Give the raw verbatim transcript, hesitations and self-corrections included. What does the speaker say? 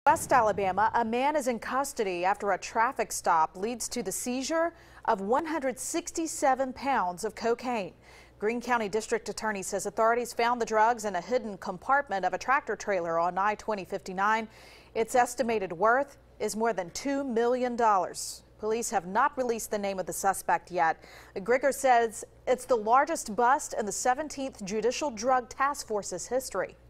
West Alabama, a man is in custody after a traffic stop leads to the seizure of one hundred sixty-seven pounds of cocaine. Greene County District Attorney says authorities found the drugs in a hidden compartment of a tractor trailer on I twenty fifty-nine. Its estimated worth is more than two million dollars. Police have not released the name of the suspect yet. Grigger says it's the largest bust in the seventeenth Judicial Drug Task Force's history.